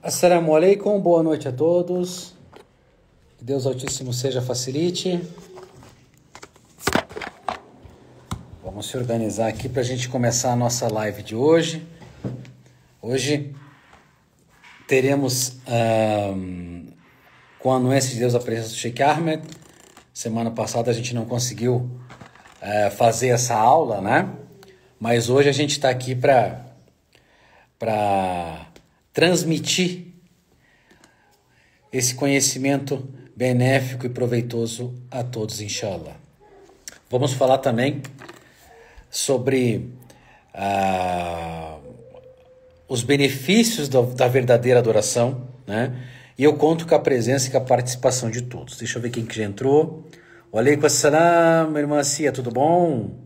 Assalamu alaikum, boa noite a todos. Que Deus Altíssimo seja facilite. Vamos se organizar aqui para a gente começar a nossa live de hoje. Hoje teremos, com a anuência de Deus, a presença do Sheikh Ahmed. Semana passada a gente não conseguiu fazer essa aula, né? Mas hoje a gente está aqui para transmitir esse conhecimento benéfico e proveitoso a todos, inshallah. Vamos falar também sobre os benefícios da verdadeira adoração, né? E eu conto com a presença e com a participação de todos. Deixa eu ver quem que já entrou. Wa alaikum assalam, irmã Cia, tudo bom?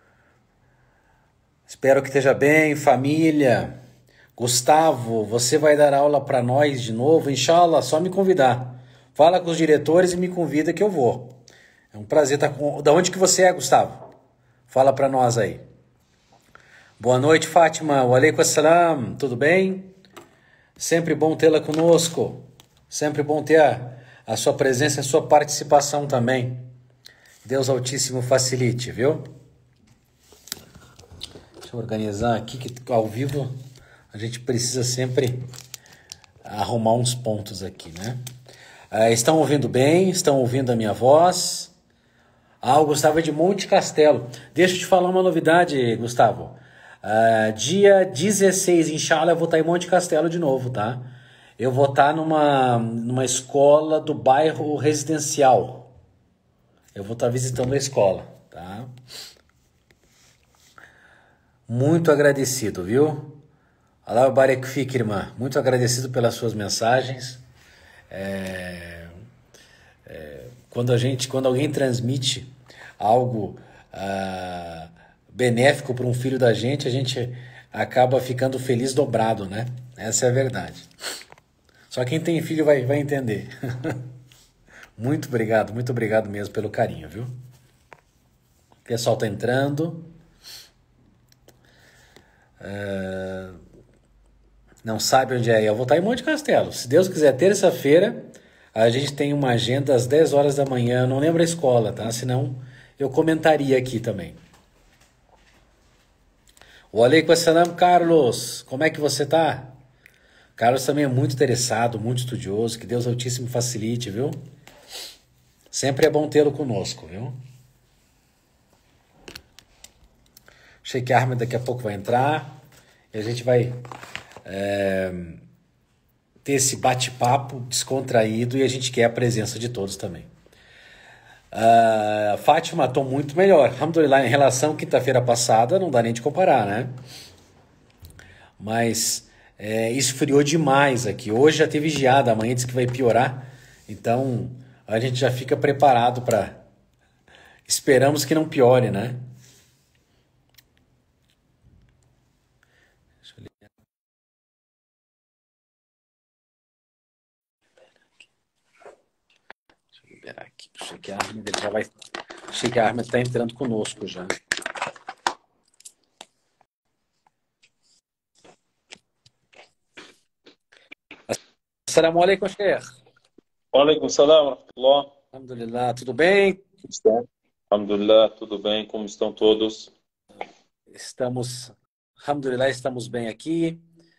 Espero que esteja bem, família. Gustavo, você vai dar aula para nós de novo? Inshallah, só me convidar. Fala com os diretores e me convida que eu vou. É um prazer estar com... Da onde que você é, Gustavo? Fala para nós aí. Boa noite, Fátima. Wa alaikum assalam. Tudo bem? Sempre bom tê-la conosco. Sempre bom ter a sua presença e a sua participação também. Deus Altíssimo facilite, viu? Deixa eu organizar aqui, que ao vivo a gente precisa sempre arrumar uns pontos aqui, né? Estão ouvindo bem? Estão ouvindo a minha voz? O Gustavo é de Monte Castelo. Deixa eu te falar uma novidade, Gustavo. Dia 16, inshallah, eu vou estar em Monte Castelo de novo, tá? Eu vou estar numa escola do bairro residencial. Eu vou estar visitando a escola, tá? Muito agradecido, viu? Allah Barak Fik, irmã. Muito agradecido pelas suas mensagens. Quando alguém transmite algo benéfico para um filho da gente, a gente acaba ficando feliz dobrado, né? Essa é a verdade. Só quem tem filho vai entender. Muito obrigado mesmo pelo carinho, viu? O pessoal tá entrando. Não sabe onde é? Eu vou estar em Monte Castelo. Se Deus quiser, terça-feira, a gente tem uma agenda às 10 horas da manhã. Eu não lembro a escola, tá? Senão eu comentaria aqui também. Wa alaikum assalam, Carlos. Como é que você tá? Carlos também é muito interessado, muito estudioso. Que Deus Altíssimo facilite, viu? Sempre é bom tê-lo conosco, viu? Sheikh Ahmed daqui a pouco vai entrar. E a gente vai ter esse bate-papo descontraído e a gente quer a presença de todos também. Fátima, estou muito melhor. Alhamdulillah, em relação à quinta-feira passada, não dá nem de comparar, né? Mas esfriou demais aqui. Hoje já teve geada, amanhã diz que vai piorar. Então, a gente já fica preparado para... Esperamos que não piore, né? Liberar aqui o Sheikh Ahmed, ele já vai... O Sheikh Ahmed está entrando conosco já. Assalamu alaikum, Sheikh. Wa alaikum salam wa rahmatullah. Alhamdulillah, tudo bem? Alhamdulillah, tudo bem? Como estão todos? Alhamdulillah, estamos bem aqui.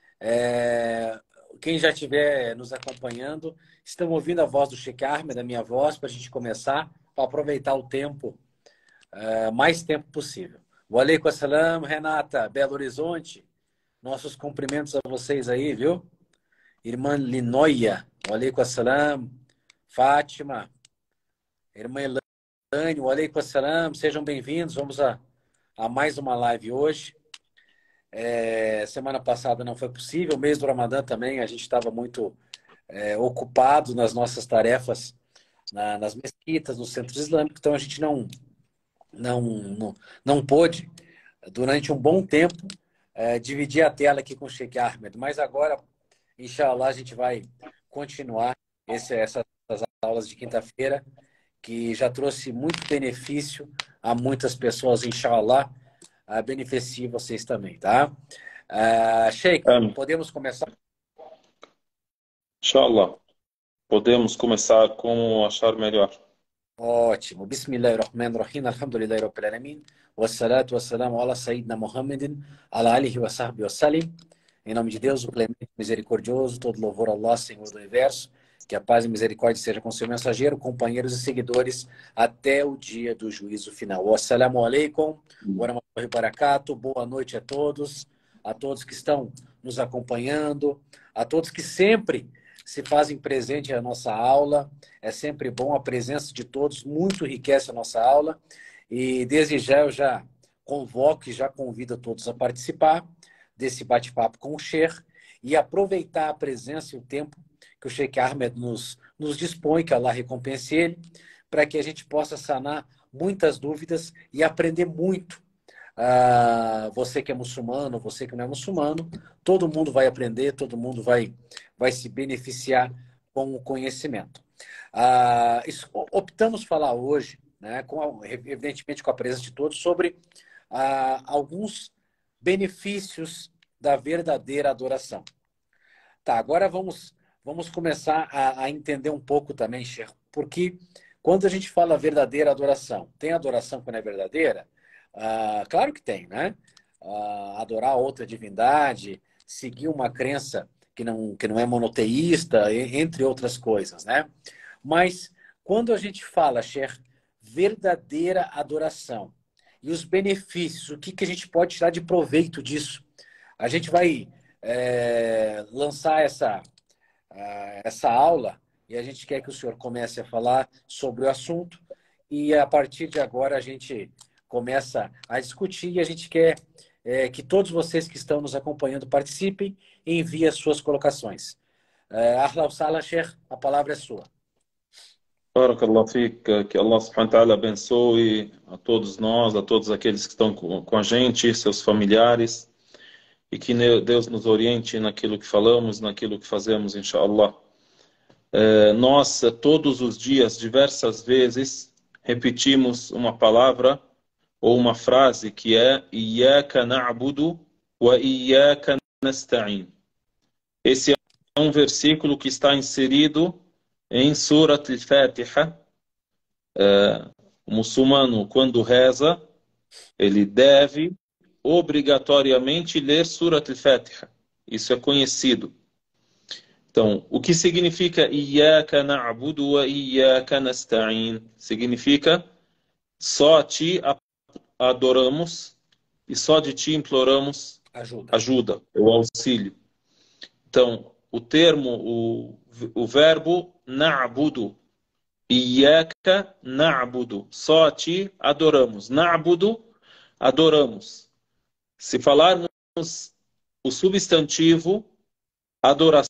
Quem já estiver nos acompanhando, estão ouvindo a voz do Sheikh Ahmed, a minha voz, para a gente começar, para aproveitar o tempo, mais tempo possível. Wa alaikum assalam, Renata, Belo Horizonte. Nossos cumprimentos a vocês aí, viu? Irmã Linoia, wa alaikum assalam. Fátima, irmã Elaine, wa alaikum assalam. Sejam bem-vindos. Vamos a mais uma live hoje. Semana passada não foi possível, mês do Ramadã também, a gente estava muito ocupado nas nossas tarefas nas mesquitas, nos centros islâmicos, então a gente não pôde, durante um bom tempo, dividir a tela aqui com o Sheikh Ahmed, mas agora, inshallah, a gente vai continuar essas aulas de quinta-feira, que já trouxe muito benefício a muitas pessoas, inshallah, beneficie vocês também, tá? Sheikh, podemos começar? Inshallah. Podemos começar como achar melhor. Ótimo. Bismillahirrahmanirrahim. Alhamdulillahi Rabbil Alamin. Wassalatu wassalamu ala Sayyidina Muhammadin, ala alihi wa sahbihi wa salim. Em nome de Deus, o clemente, misericordioso, todo louvor a Allah, Senhor do Universo. Que a paz e misericórdia seja com seu mensageiro, companheiros e seguidores até o dia do juízo final. Wassalamu alaikum, wa rahmatullahi wa barakatuh. Boa noite a todos que estão nos acompanhando, a todos que sempre se fazem presente na nossa aula. É sempre bom a presença de todos, muito enriquece a nossa aula. E desde já eu já convoco e já convido a todos a participar desse bate-papo com o Sheikh e aproveitar a presença e o tempo que o Sheikh Ahmed nos dispõe, que Allah recompense ele, para que a gente possa sanar muitas dúvidas e aprender muito. Você que é muçulmano, você que não é muçulmano, todo mundo vai aprender, todo mundo vai se beneficiar com o conhecimento. Optamos falar hoje, né, evidentemente com a presença de todos, sobre alguns benefícios da verdadeira adoração. Tá, agora vamos começar a entender um pouco também, Sheikh, porque quando a gente fala verdadeira adoração, tem adoração que não é verdadeira? Claro que tem, né? Adorar outra divindade, seguir uma crença que não é monoteísta, entre outras coisas, né? Mas quando a gente fala, Sheikh, verdadeira adoração e os benefícios, o que a gente pode tirar de proveito disso? A gente vai lançar essa aula e a gente quer que o senhor comece a falar sobre o assunto e a partir de agora a gente começa a discutir e a gente quer que todos vocês que estão nos acompanhando participem e enviem as suas colocações. Ahlan wa sahlan, Sheikh, a palavra é sua. Barakallahu fiik, que Allah subhanahu wa ta'ala abençoe a todos nós, a todos aqueles que estão com a gente, seus familiares, e que Deus nos oriente naquilo que falamos, naquilo que fazemos, inshallah. Nós, todos os dias, diversas vezes, repetimos uma palavra ou uma frase que é Iyyaka na'budu wa Iyyaka nasta'in. Esse é um versículo que está inserido em Surat al-Fatiha. O muçulmano, quando reza, ele deve obrigatoriamente ler Surat al-Fatiha. Isso é conhecido. Então, o que significa Iyyaka na'budu wa Iyyaka nasta'in? Significa só a ti adoramos e só de ti imploramos ajuda ou auxílio. Então, o termo, o verbo na'budu, Iyyaka na'budu, só a ti adoramos. Na'budu, adoramos. Se falarmos o substantivo, adoração,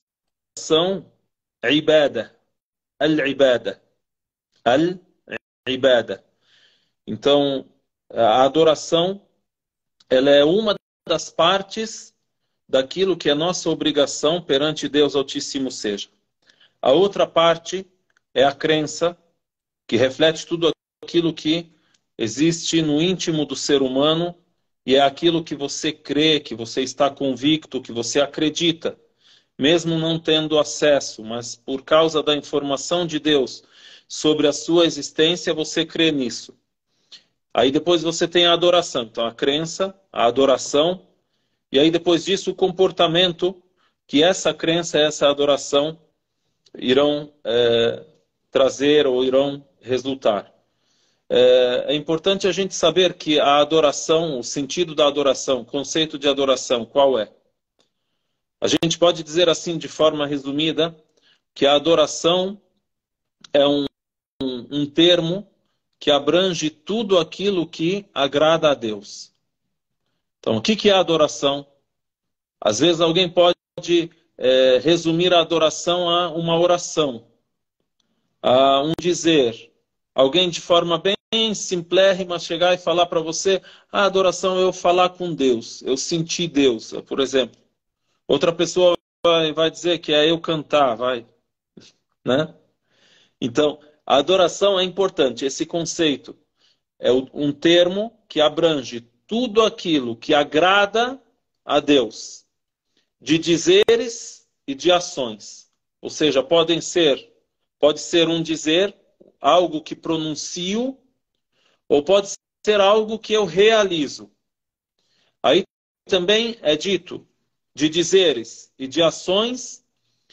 ibada, al-ibada, al-ibada. Então, a adoração, ela é uma das partes daquilo que é nossa obrigação perante Deus Altíssimo seja. A outra parte é a crença, que reflete tudo aquilo que existe no íntimo do ser humano e é aquilo que você crê, que você está convicto, que você acredita, mesmo não tendo acesso, mas por causa da informação de Deus sobre a sua existência, você crê nisso. Aí depois você tem a adoração. Então a crença, a adoração, e aí depois disso o comportamento que essa crença, essa adoração irão trazer ou irão resultar. É importante a gente saber que a adoração, o sentido da adoração, o conceito de adoração, qual é? A gente pode dizer assim de forma resumida que a adoração é um termo que abrange tudo aquilo que agrada a Deus. Então, o que é a adoração? Às vezes alguém pode resumir a adoração a uma oração, a um dizer. Alguém de forma bem simplérrima chegar e falar para você, a adoração é eu falar com Deus, eu sentir Deus, por exemplo. Outra pessoa vai dizer que é eu cantar, né? Então, a adoração é importante, esse conceito. É um termo que abrange tudo aquilo que agrada a Deus, de dizeres e de ações. ou seja, pode ser um dizer, algo que pronuncio, ou pode ser algo que eu realizo. Aí também é dito de dizeres e de ações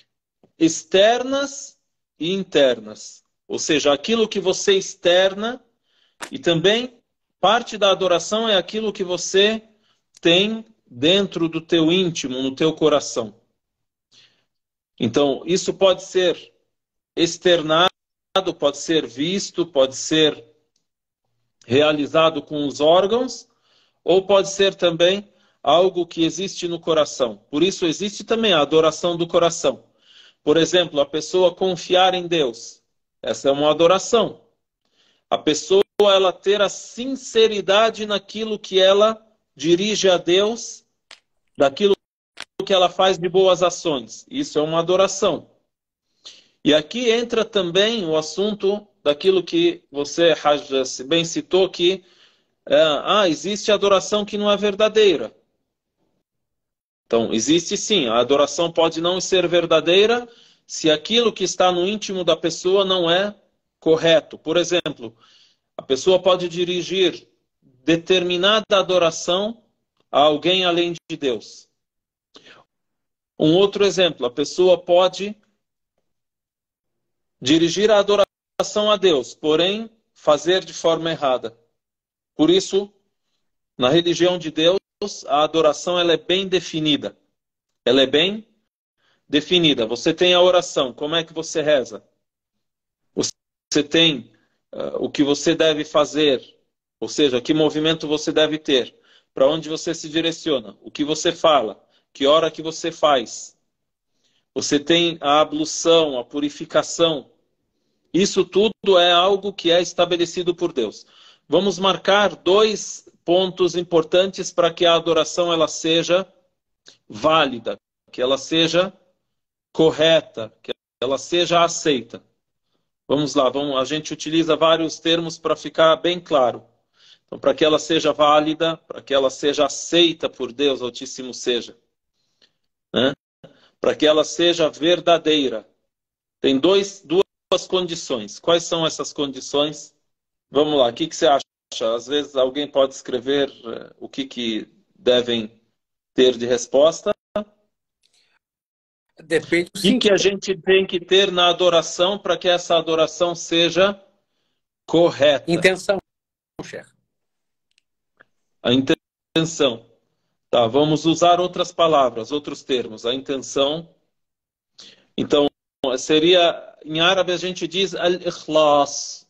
externas e internas. Ou seja, aquilo que você externa e também parte da adoração é aquilo que você tem dentro do teu íntimo, no teu coração. Então, isso pode ser externado, pode ser visto, pode ser realizado com os órgãos, ou pode ser também algo que existe no coração. Por isso existe também a adoração do coração. Por exemplo, a pessoa confiar em Deus. Essa é uma adoração. A pessoa ela ter a sinceridade naquilo que ela dirige a Deus, daquilo que ela faz de boas ações. Isso é uma adoração. E aqui entra também o assunto daquilo que você, Hajj, bem citou, que existe adoração que não é verdadeira. Então, existe sim. A adoração pode não ser verdadeira se aquilo que está no íntimo da pessoa não é correto. Por exemplo, a pessoa pode dirigir determinada adoração a alguém além de Deus. Um outro exemplo, a pessoa pode dirigir a adoração a Deus, porém fazer de forma errada. Por isso, na religião de Deus, a adoração ela é bem definida. Ela é bem definida. Você tem a oração, como é que você reza? Você tem o que você deve fazer, ou seja, que movimento você deve ter, para onde você se direciona, o que você fala, que hora que você faz. Você tem a ablução, a purificação. Isso tudo é algo que é estabelecido por Deus. Vamos marcar 2 pontos importantes para que a adoração ela seja válida, que ela seja correta, que ela seja aceita. Vamos lá, a gente utiliza vários termos para ficar bem claro. Então, para que ela seja válida, para que ela seja aceita por Deus Altíssimo seja, né? Para que ela seja verdadeira. Tem duas condições. Quais são essas condições? Vamos lá, o que você acha? Às vezes alguém pode escrever o que devem ter de resposta. Depende do O que a sentido. gente tem que ter na adoração para que essa adoração seja correta? Intenção, chefe. A intenção. Tá, vamos usar outras palavras, outros termos. A intenção. Então, seria, em árabe a gente diz al-ikhlas.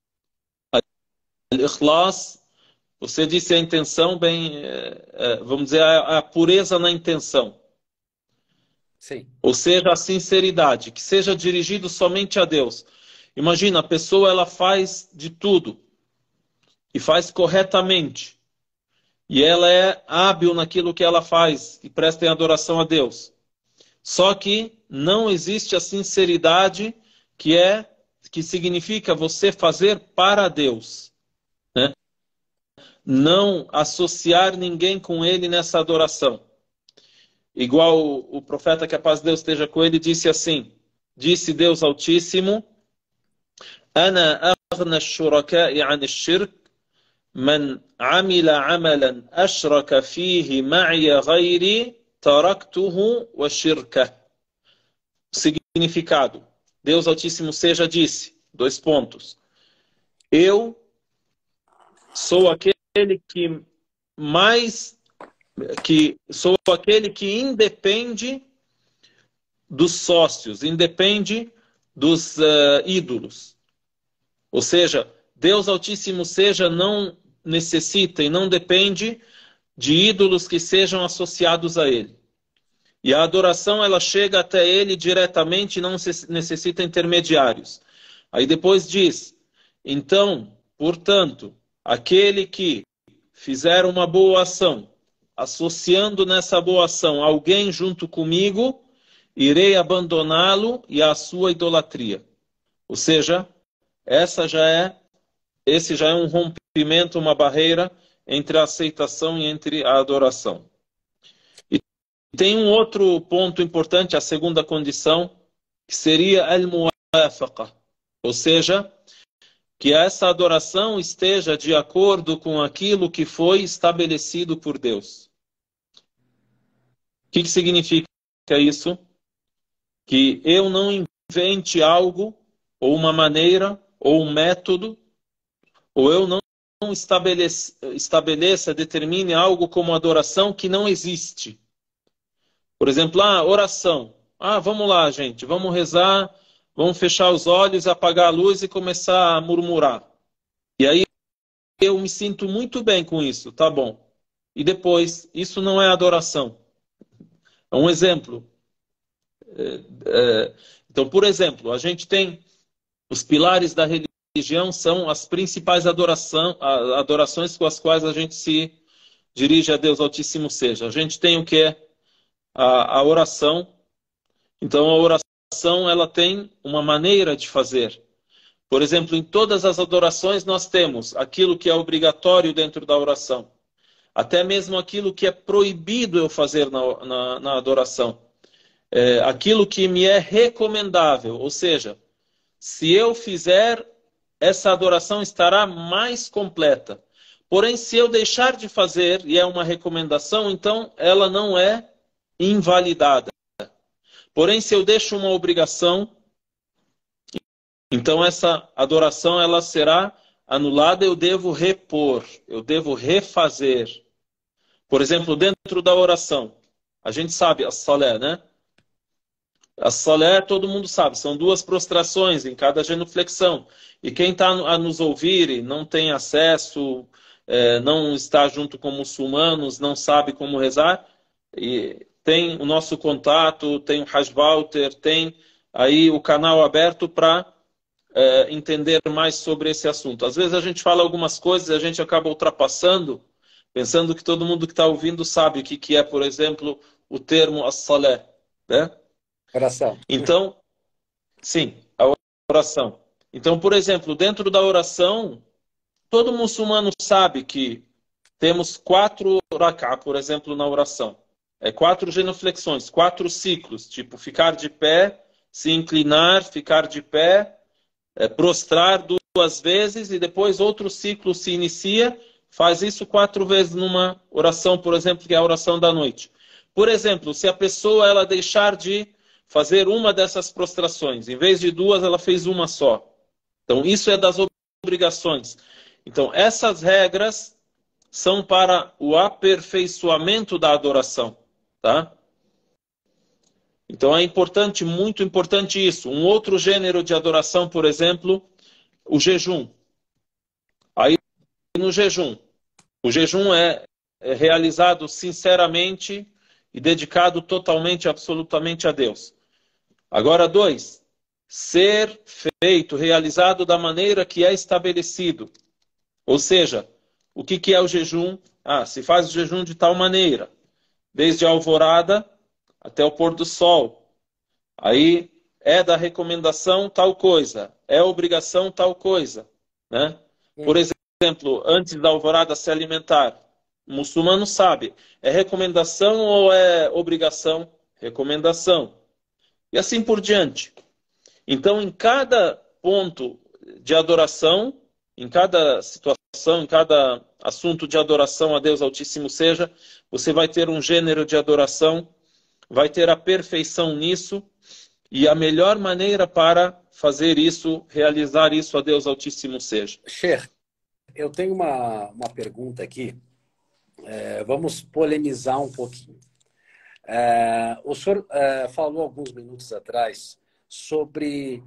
Al-ikhlas, você disse a intenção, vamos dizer, a pureza na intenção. Sim. Ou seja, a sinceridade, que seja dirigido somente a Deus. Imagina, a pessoa ela faz de tudo e faz corretamente. E ela é hábil naquilo que ela faz e presta em adoração a Deus. Só que não existe a sinceridade que significa você fazer para Deus, né? Não associar ninguém com ele nessa adoração. Igual o profeta, que a paz de Deus esteja com ele, disse assim, disse Deus Altíssimo, Ana aghna ash-shuraka'i 'an ash-shirk man 'amila 'amalan ashraka fihi ma'iya ghayri taraktuhu wa shirkah. Significado. Deus Altíssimo seja disse, 2 pontos. Eu sou aquele que independe dos sócios, independe dos ídolos. Ou seja, Deus Altíssimo seja não necessita e não depende de ídolos que sejam associados a ele. E a adoração ela chega até ele diretamente e não necessita intermediários. Aí depois diz, então, portanto, aquele que fizer uma boa ação, associando nessa boa ação alguém junto comigo, irei abandoná-lo e a sua idolatria. Ou seja, esse já é um rompimento, uma barreira entre a aceitação e entre a adoração. E tem um outro ponto importante, a segunda condição, que seria al-muwafaqa, ou seja, que essa adoração esteja de acordo com aquilo que foi estabelecido por Deus. O que significa isso? Que eu não invente algo, ou uma maneira, ou um método, ou eu não estabeleça, determine algo como adoração que não existe. Por exemplo, oração. Vamos lá, gente, vamos rezar, vamos fechar os olhos, apagar a luz e começar a murmurar. E aí eu me sinto muito bem com isso, tá bom. E depois, isso não é adoração. É um exemplo. Então, por exemplo, a gente tem os pilares da religião, são as principais adorações com as quais a gente se dirige a Deus Altíssimo Seja. A gente tem o que é a oração. Então, a oração ela tem uma maneira de fazer. Por exemplo, em todas as adorações nós temos aquilo que é obrigatório dentro da oração. Até mesmo aquilo que é proibido eu fazer na adoração. Aquilo que me é recomendável. Ou seja, se eu fizer, essa adoração estará mais completa. Porém, se eu deixar de fazer, e é uma recomendação, então ela não é invalidada. Porém, se eu deixo uma obrigação, então essa adoração ela será anulada, eu devo repor, eu devo refazer. Por exemplo, dentro da oração, a gente sabe a salé, né? A salé, todo mundo sabe, são 2 prostrações em cada genuflexão. E quem está a nos ouvir e não tem acesso, não está junto com muçulmanos, não sabe como rezar, e tem o nosso contato, tem o Hajj Walter, tem aí o canal aberto para entender mais sobre esse assunto. Às vezes a gente fala algumas coisas e a gente acaba ultrapassando, pensando que todo mundo que está ouvindo sabe o que é, por exemplo, o termo as-salé, né? Oração. Então, sim, a oração. Então, por exemplo, dentro da oração, todo muçulmano sabe que temos 4 rak'ah, por exemplo, na oração. 4 genuflexões, 4 ciclos, tipo ficar de pé, se inclinar, ficar de pé, prostrar 2 vezes e depois outro ciclo se inicia, faz isso 4 vezes numa oração, por exemplo, que é a oração da noite. Por exemplo, se a pessoa ela deixar de fazer uma dessas prostrações, em vez de 2, ela fez uma só. Então, isso é das obrigações. Então, essas regras são para o aperfeiçoamento da adoração, tá? Então, é importante, muito importante isso. Um outro gênero de adoração, por exemplo, o jejum. Aí, no jejum, o jejum é realizado sinceramente e dedicado totalmente, absolutamente a Deus. Agora, 2, ser feito, realizado da maneira que é estabelecido. Ou seja, o que é o jejum? Se faz o jejum de tal maneira, desde a alvorada até o pôr do sol. Aí é da recomendação tal coisa, é obrigação tal coisa, né? Por exemplo, antes da alvorada se alimentar, o muçulmano sabe, é recomendação ou é obrigação? Recomendação. E assim por diante. Então, em cada ponto de adoração, em cada situação, em cada assunto de adoração a Deus Altíssimo Seja, você vai ter um gênero de adoração, vai ter a perfeição nisso, e a melhor maneira para fazer isso, realizar isso a Deus Altíssimo Seja. Sheikh, eu tenho uma pergunta aqui. Vamos polemizar um pouquinho. O senhor falou alguns minutos atrás sobre,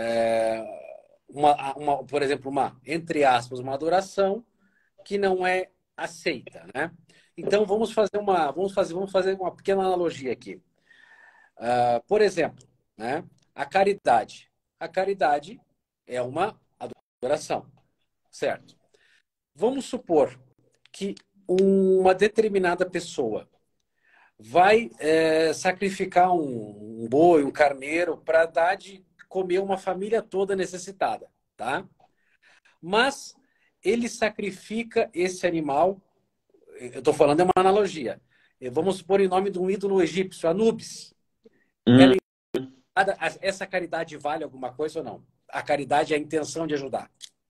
por exemplo, entre aspas, uma adoração que não é aceita, né? Então vamos fazer uma pequena analogia aqui. Por exemplo, né? A caridade. A caridade é uma adoração, certo? Vamos supor que uma determinada pessoa vai sacrificar um boi, um carneiro, para dar de comer uma família toda necessitada, tá? Mas ele sacrifica esse animal, eu estou falando é uma analogia, vamos supor em nome de um ídolo egípcio, Anubis. essa caridade vale alguma coisa ou não? A caridade é a intenção de ajudar.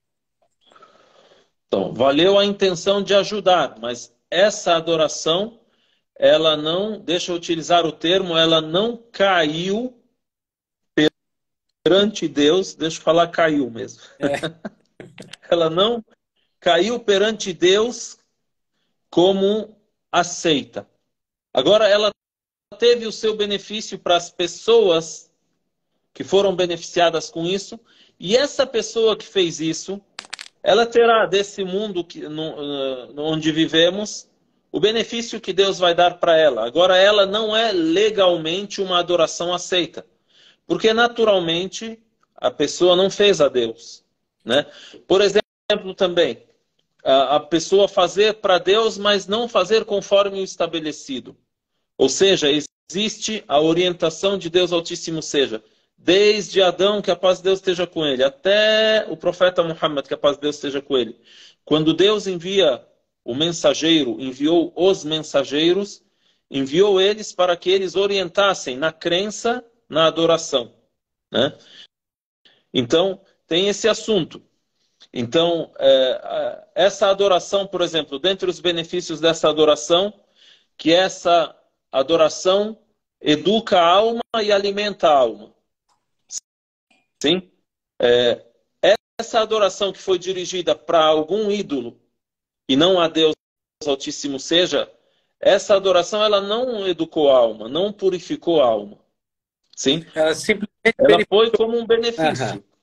Então, valeu a intenção de ajudar, mas essa adoração, ela não, deixa eu utilizar o termo, ela não caiu perante Deus, deixa eu falar caiu mesmo. É. Ela não caiu perante Deus como aceita. Agora, ela teve o seu benefício para as pessoas que foram beneficiadas com isso, e essa pessoa que fez isso, ela terá desse mundo onde vivemos o benefício que Deus vai dar para ela. Agora, ela não é legalmente uma adoração aceita, porque naturalmente a pessoa não fez a Deus, né? Por exemplo, também, a pessoa fazer para Deus, mas não fazer conforme o estabelecido. Ou seja, existe a orientação de Deus Altíssimo seja, desde Adão, que a paz de Deus esteja com ele, até o profeta Muhammad, que a paz de Deus esteja com ele. Quando Deus envia o mensageiro, enviou os mensageiros, enviou eles para que eles orientassem na crença, na adoração, né? Então, tem esse assunto. Então, essa adoração, por exemplo, dentre os benefícios dessa adoração, que essa adoração educa a alma e alimenta a alma. Sim? Essa adoração que foi dirigida para algum ídolo e não a Deus Altíssimo seja, essa adoração ela não educou a alma, não purificou a alma. Sim? Ela simplesmente Ela foi como um benefício. Uhum.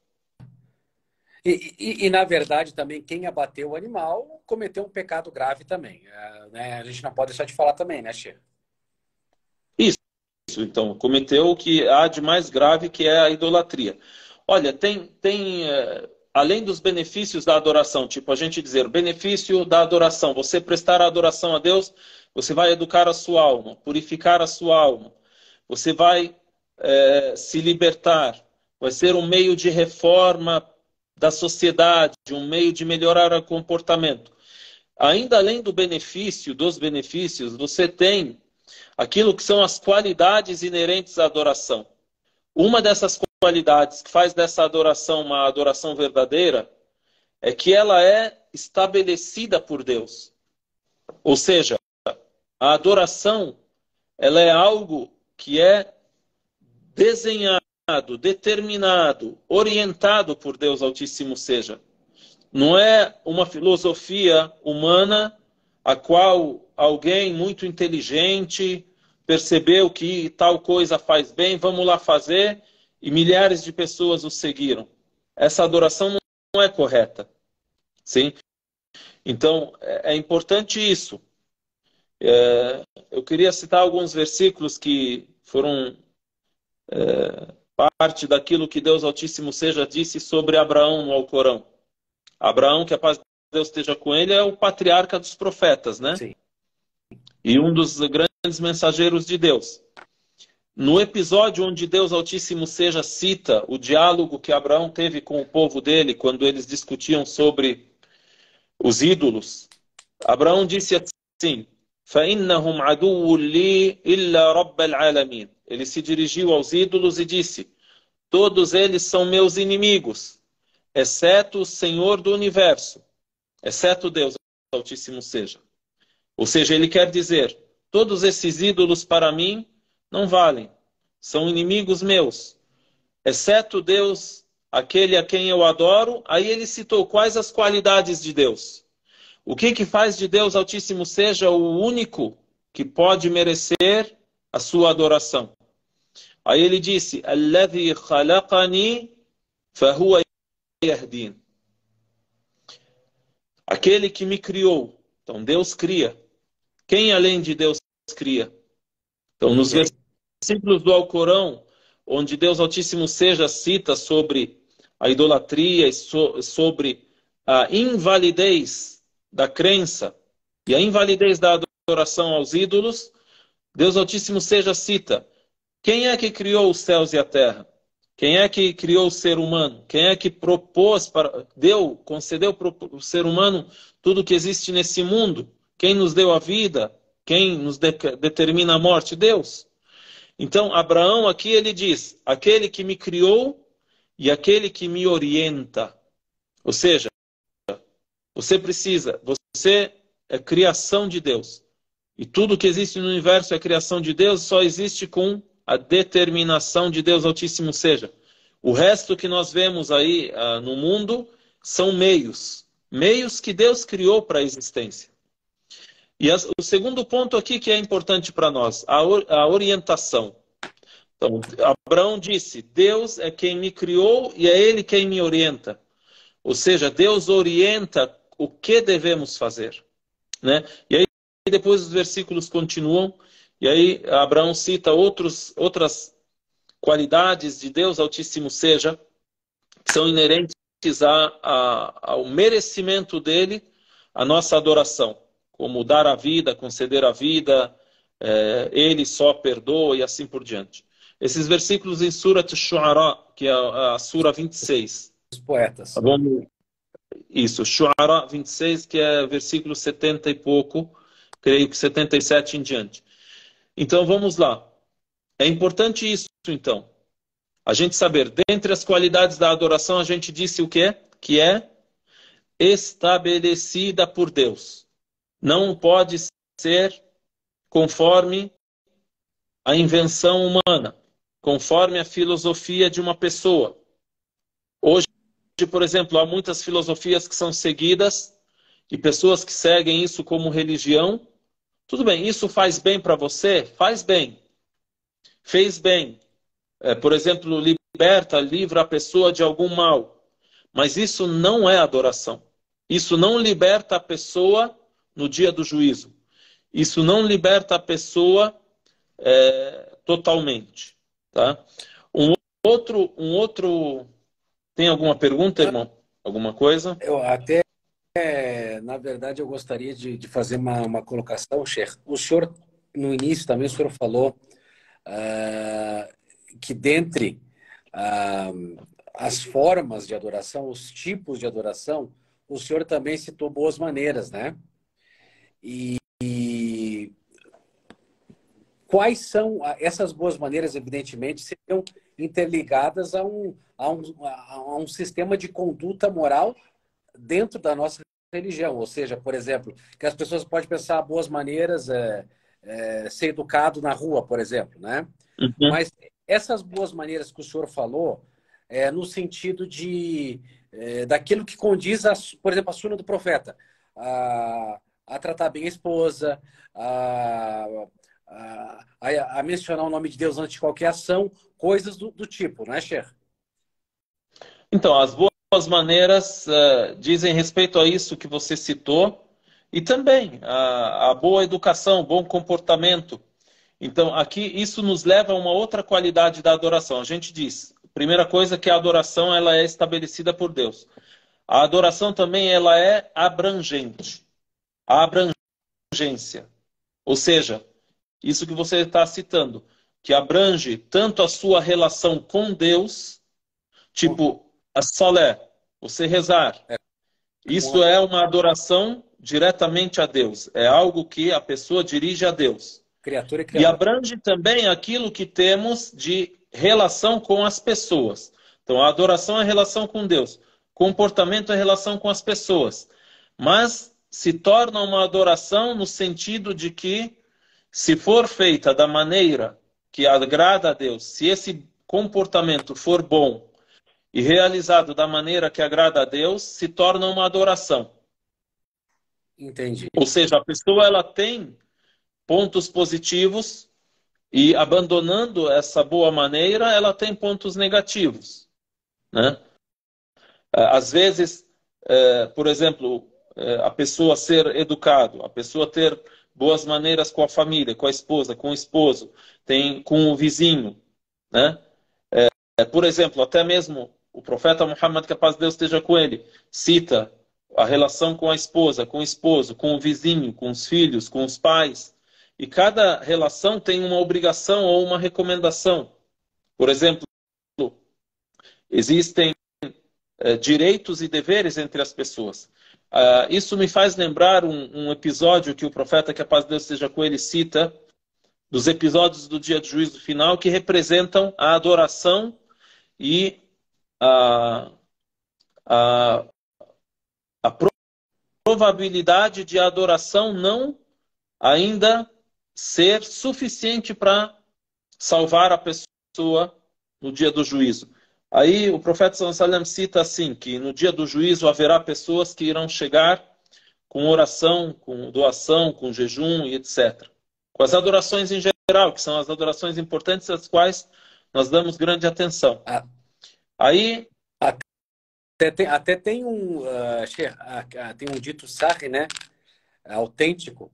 E, na verdade, também, quem abateu o animal cometeu um pecado grave também. Né? A gente não pode deixar de falar também, né, Che? Isso. Então, cometeu o que há de mais grave, que é a idolatria. Olha, além dos benefícios da adoração, tipo a gente dizer, benefício da adoração, você prestar a adoração a Deus, você vai educar a sua alma, purificar a sua alma, você vai se libertar, vai ser um meio de reforma da sociedade, um meio de melhorar o comportamento. Ainda além dos benefícios, você tem aquilo que são as qualidades inerentes à adoração. Uma dessas qualidades que faz dessa adoração uma adoração verdadeira é que ela é estabelecida por Deus. Ou seja, a adoração ela é algo que é desenhado, determinado, orientado por Deus Altíssimo seja. Não é uma filosofia humana a qual alguém muito inteligente percebeu que tal coisa faz bem, vamos lá fazer, e milhares de pessoas o seguiram. Essa adoração não é correta. Sim? Então, é importante isso. Eu queria citar alguns versículos que foram parte daquilo que Deus Altíssimo seja disse sobre Abraão no Alcorão. Abraão, que a paz de Deus esteja com ele, é o patriarca dos profetas, né? Sim. E um dos grandes mensageiros de Deus. No episódio onde Deus Altíssimo seja cita o diálogo que Abraão teve com o povo dele, quando eles discutiam sobre os ídolos, Abraão disse assim, فَإِنَّهُمْ عَدُوٌّ لِي إِلَّا رَبَّ الْعَالَمِينَ. Ele se dirigiu aos ídolos e disse, todos eles são meus inimigos, exceto o Senhor do Universo, exceto Deus Altíssimo seja. Ou seja, ele quer dizer, todos esses ídolos para mim não valem, são inimigos meus, exceto Deus, aquele a quem eu adoro. Aí ele citou quais as qualidades de Deus. O que faz de Deus Altíssimo seja o único que pode merecer a sua adoração. Aí ele disse, الذي خلقني فهو يهدين. Aquele que me criou. Então Deus cria. Quem além de Deus cria? Então nos versículos do Alcorão, onde Deus Altíssimo seja cita sobre a idolatria e sobre a invalidez da crença e a invalidez da adoração aos ídolos, Deus Altíssimo seja cita, quem é que criou os céus e a terra? Quem é que criou o ser humano? Quem é que concedeu para o ser humano tudo que existe nesse mundo? Quem nos deu a vida? Quem nos determina a morte? Deus. Então, Abraão aqui ele diz, aquele que me criou e aquele que me orienta. Ou seja, você é criação de Deus. E tudo que existe no universo é criação de Deus, só existe com a determinação de Deus Altíssimo seja. O resto que nós vemos aí no mundo são meios. Meios que Deus criou para a existência. E o segundo ponto aqui que é importante para nós, a orientação. Então, Abraão disse, Deus é quem me criou e é Ele quem me orienta. Ou seja, Deus orienta o que devemos fazer. Né? E aí depois os versículos continuam, e aí Abraão cita outras qualidades de Deus Altíssimo seja, que são inerentes ao merecimento dele, a nossa adoração. Como dar a vida, conceder a vida, ele só perdoa e assim por diante. Esses versículos em Surat Shu'ara, que é a Sura 26. Os poetas. Tá bom? Isso, Shu'ara 26, que é versículo 70 e pouco, creio que 77 em diante. Então vamos lá. É importante isso, então. A gente saber, dentre as qualidades da adoração, a gente disse o quê? Que é estabelecida por Deus. Não pode ser conforme a invenção humana, conforme a filosofia de uma pessoa. Hoje, por exemplo, há muitas filosofias que são seguidas e pessoas que seguem isso como religião. Tudo bem, isso faz bem para você? Faz bem. Fez bem. Por exemplo, livra a pessoa de algum mal. Mas isso não é adoração. Isso não liberta a pessoa no dia do juízo. Isso não liberta a pessoa totalmente. Tá? Um outro... Tem alguma pergunta, irmão? Alguma coisa? Eu até, na verdade, eu gostaria de fazer uma colocação, Sheikh. O senhor, no início também, o senhor falou que dentre as formas de adoração, os tipos de adoração, o senhor também citou boas maneiras, né? E quais são essas boas maneiras, evidentemente, seriam interligadas a um sistema de conduta moral dentro da nossa religião. Ou seja, por exemplo, que as pessoas podem pensar boas maneiras, ser educado na rua, por exemplo, né? Uhum. Mas essas boas maneiras que o senhor falou, no sentido daquilo que condiz, por exemplo, a suna do profeta, a tratar bem a esposa, a mencionar o nome de Deus antes de qualquer ação, coisas do tipo, não é, Sheikh? Então, as boas maneiras dizem respeito a isso que você citou e também a boa educação, bom comportamento. Então, aqui isso nos leva a uma outra qualidade da adoração. A gente diz, primeira coisa, que a adoração ela é estabelecida por Deus. A adoração também ela é abrangente. A abrangência. Ou seja, isso que você está citando, que abrange tanto a sua relação com Deus, tipo a solé, você rezar. Isso é uma adoração diretamente a Deus. É algo que a pessoa dirige a Deus. Criatura e E criador. abrange também aquilo que temos de relação com as pessoas. Então, a adoração é relação com Deus. Comportamento é relação com as pessoas. Mas se torna uma adoração no sentido de que, se for feita da maneira que agrada a Deus, se esse comportamento for bom e realizado da maneira que agrada a Deus, se torna uma adoração. Entendi. Ou seja, a pessoa ela tem pontos positivos e, abandonando essa boa maneira, ela tem pontos negativos. Né? Às vezes, por exemplo, a pessoa ser educado, a pessoa ter boas maneiras com a família, com a esposa, com o esposo, com o vizinho. Né? Por exemplo, até mesmo o profeta Muhammad, que a paz de Deus esteja com ele, cita a relação com a esposa, com o esposo, com o vizinho, com os filhos, com os pais. E cada relação tem uma obrigação ou uma recomendação. Por exemplo, existem direitos e deveres entre as pessoas. Isso me faz lembrar um episódio que o profeta, que a paz de Deus esteja com ele, cita dos episódios do dia do juízo final que representam a adoração e a, a, a probabilidade de a adoração não ainda ser suficiente para salvar a pessoa no dia do juízo. Aí o profeta sallallahu alaihi wasallam cita assim, que no dia do juízo haverá pessoas que irão chegar com oração, com doação, com jejum e etc. Com as adorações em geral, que são as adorações importantes às quais nós damos grande atenção. Aí até tem tem um dito sarri, né? Autêntico.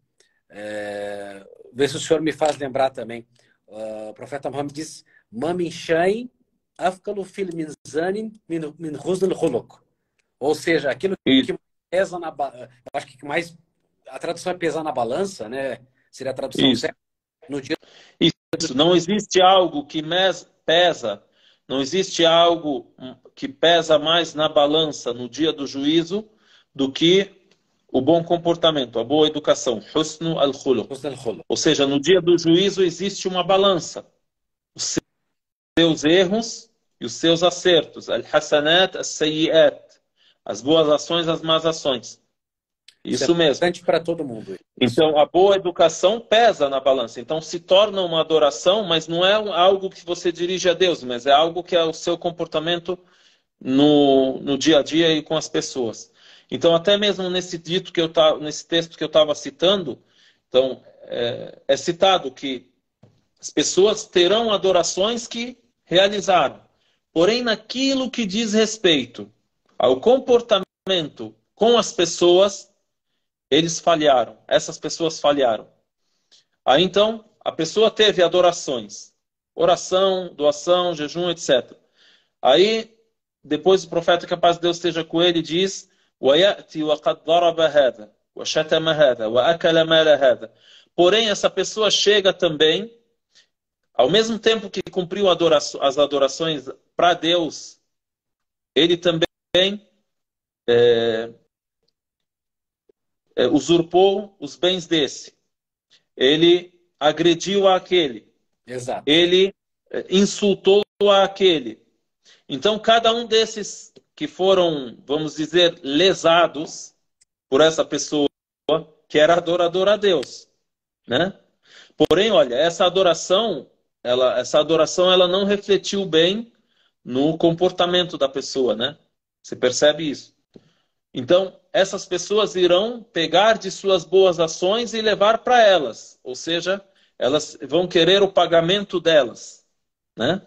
Vê se o senhor me faz lembrar também. O profeta Muhammad diz: Mamin shain afkalu fil minzanin min husn al-khuluq. Ou seja, aquilo que pesa na balança. Acho que mais. A tradução é pesar na balança, né? Seria a tradução certa. No dia. Isso. Não existe algo que pesa. Não existe algo que pesa mais na balança no dia do juízo do que o bom comportamento, a boa educação. Husnu al-khuluq. Ou seja, no dia do juízo existe uma balança. Os seus erros e os seus acertos. Al-hasanat, as-sayyiat. As boas ações, as más ações. Isso mesmo. É importante para todo mundo. Então, a boa educação pesa na balança. Então, se torna uma adoração, mas não é algo que você dirige a Deus, mas é algo que é o seu comportamento no dia a dia e com as pessoas. Então, até mesmo nesse texto que eu estava citando, então, é citado que as pessoas terão adorações que realizaram. Porém, naquilo que diz respeito ao comportamento com as pessoas, eles falharam. Essas pessoas falharam. Aí, então, a pessoa teve adorações. Oração, doação, jejum, etc. Aí, depois o profeta, que a paz de Deus esteja com ele, diz: porém, essa pessoa chega também, ao mesmo tempo que cumpriu as adorações para Deus, ele também usurpou os bens desse. Ele agrediu aquele. Exato. Ele insultou aquele. Então, cada um desses que foram, vamos dizer, lesados por essa pessoa que era adoradora a Deus, né? Porém, olha, essa adoração ela não refletiu bem no comportamento da pessoa, né? Você percebe isso? Então, essas pessoas irão pegar de suas boas ações e levar para elas. Ou seja, elas vão querer o pagamento delas, né?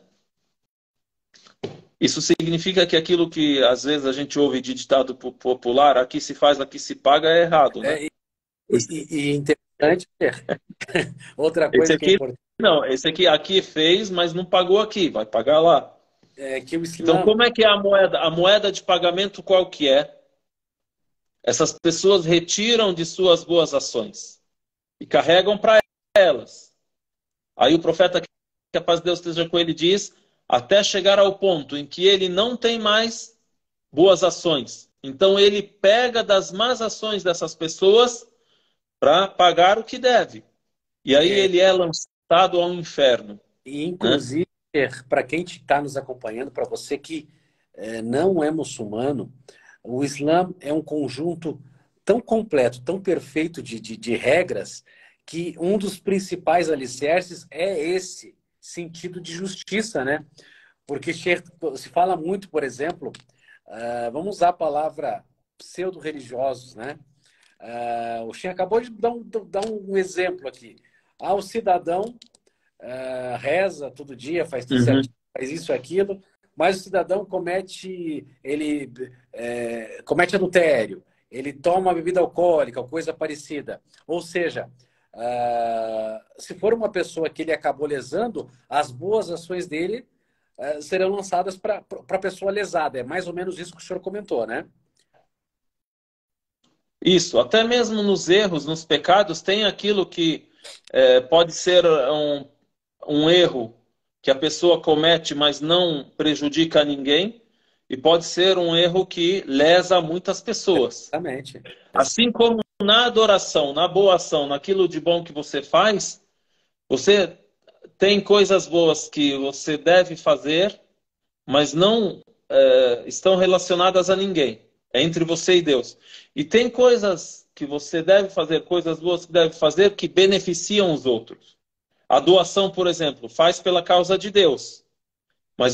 Isso significa que aquilo que às vezes a gente ouve de ditado popular, aqui se faz, aqui se paga, é errado, né? E interessante, outra coisa que é importante. Não, esse aqui fez, mas não pagou aqui, vai pagar lá. Que o Islã... Então, como é que é a moeda? A moeda de pagamento qual que é? Essas pessoas retiram de suas boas ações e carregam para elas. Aí o profeta, que a paz de Deus esteja com ele, diz: até chegar ao ponto em que ele não tem mais boas ações. Então ele pega das más ações dessas pessoas para pagar o que deve. E aí ele é lançado ao inferno. E, inclusive, para quem está nos acompanhando, para você que não é muçulmano, o Islã é um conjunto tão completo, tão perfeito de regras, que um dos principais alicerces é esse sentido de justiça, né? Porque se fala muito, por exemplo, vamos usar a palavra pseudo-religiosos, né? O Sheikh acabou de dar um exemplo aqui. O cidadão reza todo dia, faz tudo certinho, faz isso e aquilo, mas o cidadão comete adultério, ele toma bebida alcoólica, ou coisa parecida. Ou seja, se for uma pessoa que ele acabou lesando, as boas ações dele serão lançadas para a pessoa lesada. É mais ou menos isso que o senhor comentou, né? Isso. Até mesmo nos erros, nos pecados, tem aquilo que pode ser um erro que a pessoa comete, mas não prejudica ninguém, e pode ser um erro que lesa muitas pessoas. Exatamente. Assim como na adoração, na boa ação, naquilo de bom que você faz, Você tem coisas boas que você deve fazer, mas não estão relacionadas a ninguém. É entre você e Deus. E tem coisas que você deve fazer, coisas boas que deve fazer que beneficiam os outros. A doação, por exemplo, faz pela causa de Deus. Mas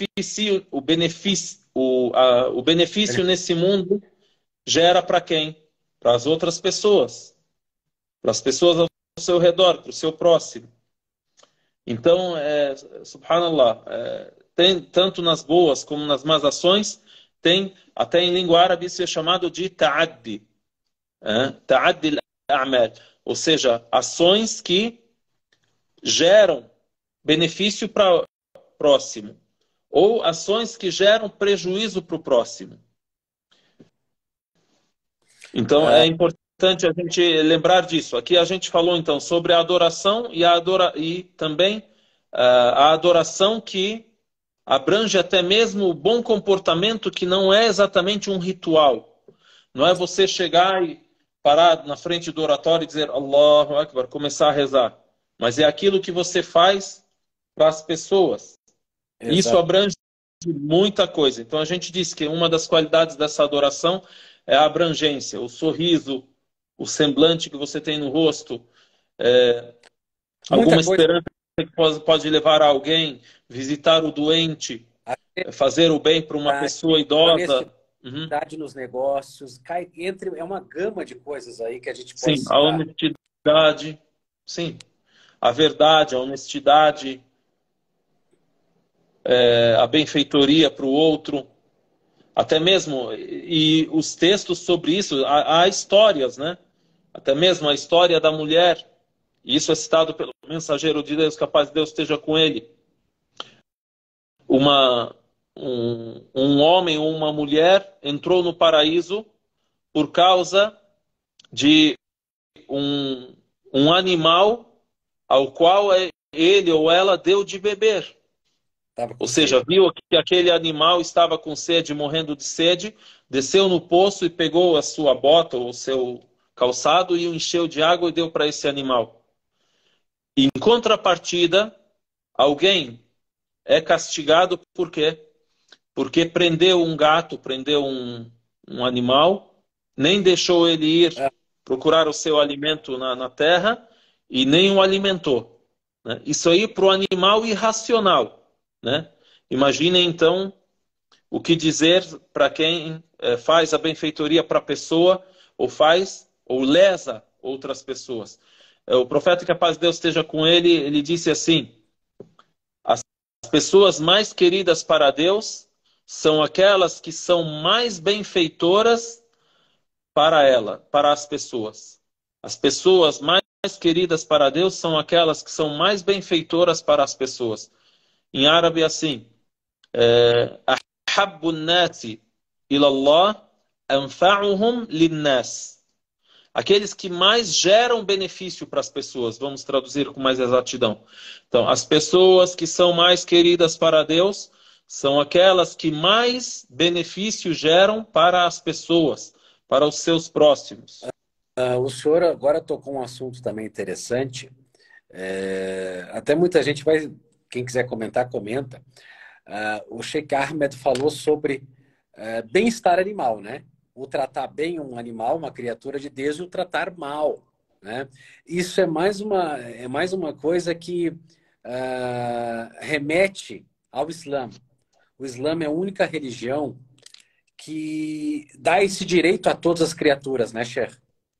o benefício nesse mundo gera para quem? Para as outras pessoas. Para as pessoas ao seu redor, para o seu próximo. Então, subhanallah, tem tanto nas boas como nas más ações, tem até em língua árabe isso é chamado de ta'addi. Ta'addi al-a'mal. Ou seja, ações que geram benefício para o próximo. Ou ações que geram prejuízo para o próximo. Então, é importante a gente lembrar disso. Aqui a gente falou, então, sobre a adoração e também a adoração que abrange até mesmo o bom comportamento, que não é exatamente um ritual. Não é você chegar e parar na frente do oratório e dizer Allahu Akbar, começar a rezar. Mas é aquilo que você faz para as pessoas. Isso Exato. abrange muita coisa. Então a gente diz que uma das qualidades dessa adoração é a abrangência, o sorriso, o semblante que você tem no rosto, alguma Muita coisa. esperança que pode levar a alguém, visitar o doente, A fazer o bem para uma pessoa idosa. Uhum. honestidade nos negócios, é uma gama de coisas aí que a gente pode Sim, a citar. honestidade, sim, a verdade, a honestidade, a benfeitoria para o outro. Até mesmo, e os textos sobre isso, há histórias, né? Até mesmo a história da mulher, e isso é citado pelo mensageiro de Deus, capaz de Deus esteja com ele. Um homem ou uma mulher entrou no paraíso por causa de um animal ao qual ele ou ela deu de beber. Tava Ou com seja, sede. viu que aquele animal estava com sede, morrendo de sede, desceu no poço e pegou a sua bota ou o seu calçado e o encheu de água e deu para esse animal. Em contrapartida, alguém é castigado por quê? Porque prendeu um gato, prendeu um animal, nem deixou ele ir Ah, procurar o seu alimento na terra e nem o alimentou. Né? Isso aí para o animal irracional. Né? Imaginem então o que dizer para quem faz a benfeitoria para a pessoa ou faz ou lesa outras pessoas. O profeta, que a paz de Deus esteja com ele, ele disse assim: as pessoas mais queridas para Deus são aquelas que são mais benfeitoras para ela, para as pessoas. As pessoas mais queridas para Deus são aquelas que são mais benfeitoras para as pessoas. Em árabe, assim, أحب الناس إلى الله أنفعهم للناس. Aqueles que mais geram benefício para as pessoas, vamos traduzir com mais exatidão. Então, as pessoas que são mais queridas para Deus são aquelas que mais benefício geram para as pessoas, para os seus próximos. o senhor agora tocou um assunto também interessante. Até muita gente vai, quem quiser comentar, comenta. O Sheikh Ahmed falou sobre bem-estar animal, né? O tratar bem um animal, uma criatura de Deus, e o tratar mal, né? Isso é mais uma coisa que remete ao Islã. O Islã é a única religião que dá esse direito a todas as criaturas, né, Sheikh?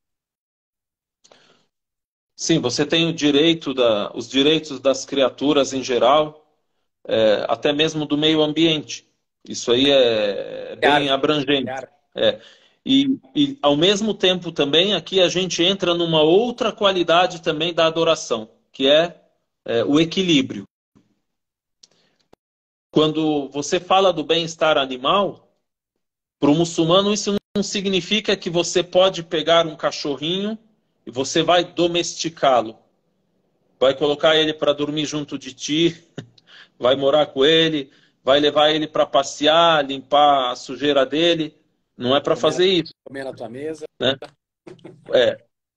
Sim, você tem os direitos das criaturas em geral, até mesmo do meio ambiente. Isso aí é bem abrangente. É. Ao mesmo tempo também aqui a gente entra numa outra qualidade também da adoração, que é o equilíbrio. Quando você fala do bem-estar animal, para o muçulmano isso não significa que você pode pegar um cachorrinho e você vai domesticá-lo. Vai colocar ele para dormir junto de ti, vai morar com ele, vai levar ele para passear, limpar a sujeira dele. Não é para fazer isso. Comer na tua mesa. Né? É.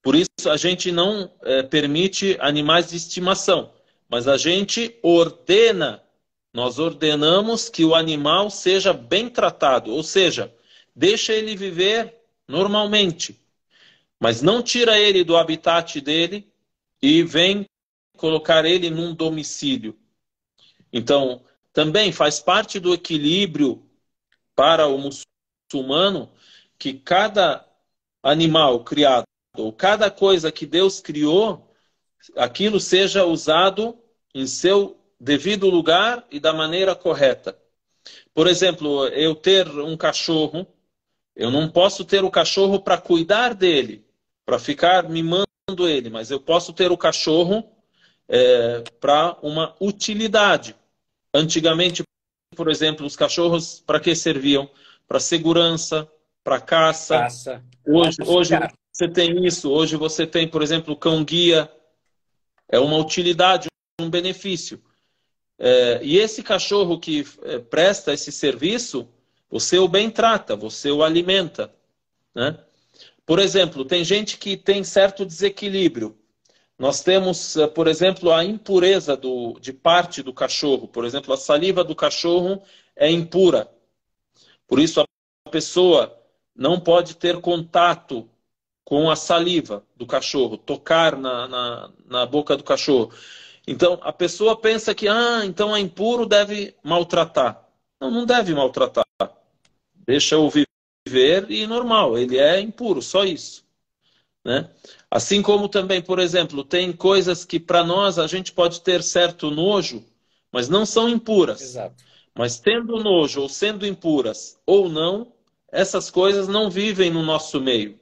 Por isso a gente não permite animais de estimação, mas a gente ordena, nós ordenamos que o animal seja bem tratado, ou seja, deixa ele viver normalmente, mas não tira ele do habitat dele e vem colocar ele num domicílio. Então, também faz parte do equilíbrio para o muçulmano que cada animal criado, ou cada coisa que Deus criou, aquilo seja usado em seu devido lugar e da maneira correta. Por exemplo, eu ter um cachorro, eu não posso ter o cachorro para cuidar dele, para ficar mimando ele, mas eu posso ter o cachorro para uma utilidade. Antigamente, por exemplo, os cachorros para que serviam? Para segurança, para caça. Caça. Hoje você tem isso. Hoje você tem, por exemplo, o cão-guia. É uma utilidade, um benefício. E esse cachorro que presta esse serviço, você o bem trata, você o alimenta, né? Por exemplo, tem gente que tem certo desequilíbrio. Nós temos, por exemplo, a impureza de parte do cachorro. Por exemplo, a saliva do cachorro é impura. Por isso, a pessoa não pode ter contato com a saliva do cachorro, tocar na boca do cachorro. Então, a pessoa pensa que, então é impuro, deve maltratar. Não, não deve maltratar. Deixa-o viver e normal, ele é impuro, só isso. Né? Assim como também, por exemplo, tem coisas que para nós a gente pode ter certo nojo, mas não são impuras. Exato. Mas tendo nojo ou sendo impuras ou não, essas coisas não vivem no nosso meio.